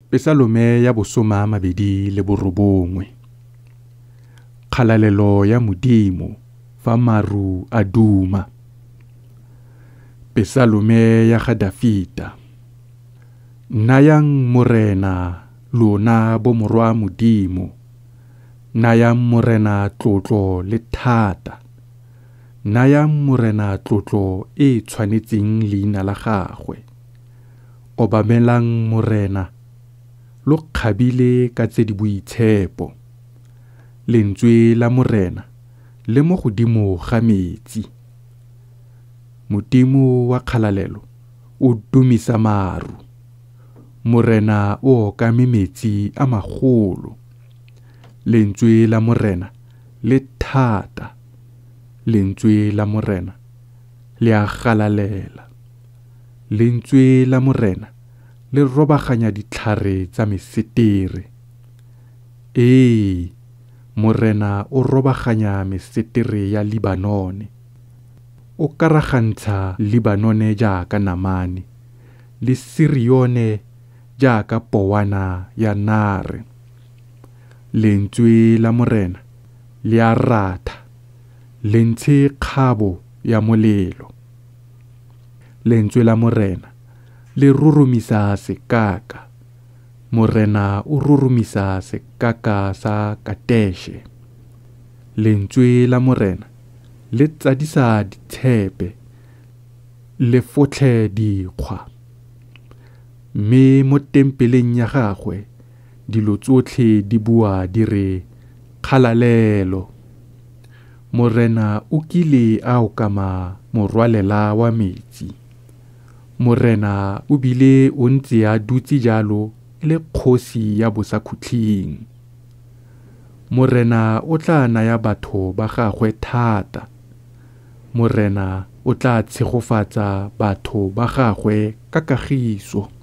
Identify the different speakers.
Speaker 1: Pesalome ya bosoma mabedi le borobongwe. Kgalalelo ya Modimo fa maru a duma. Pesalome ya ga Dafita. Nayang morena lona bo morwa Modimo. Nayang morena tlotlo le thata. Nayang morena tlotlo e tshwanetseng leina la gagwe. Obamelang morena lo kgabile ka tse di boitshepo. Lentswe la morena le mo godimo ga metsi. Modimo wa kgalalelo o dumisa maru. Morena o okame metsi a magolo. Lentswe la morena le thata. Lentswe la morena le a galalela. Lentswe la morena le robaganya ditlhare tsa mesetere. Morena o robaganya mesetere ya Libanone. O karagantsha Libanone jaaka namane, le Sirione jaaka powana ya nare. Lentswe la morena le a ratha, le ntshe kgabo ya molelo. Lentswe la morena le rurumisa sekaka. Morena o rurumisa sekaka sa Kateshe. Lentswe la morena le tsadisa ditshepe, le fotlhe dikgwa. Mme mo tempeleng ya gagwe dilo tsotlhe di bua di re kgalalelo. Morena o kile a okama morwalela wa metsi. Morena o bile o ntse a dutse jalo le kgosi ya bosakhutleng. Morena o tla naya batho ba gagwe thata. Morena o tla tshegofatsa batho ba gagwe ka kagiso.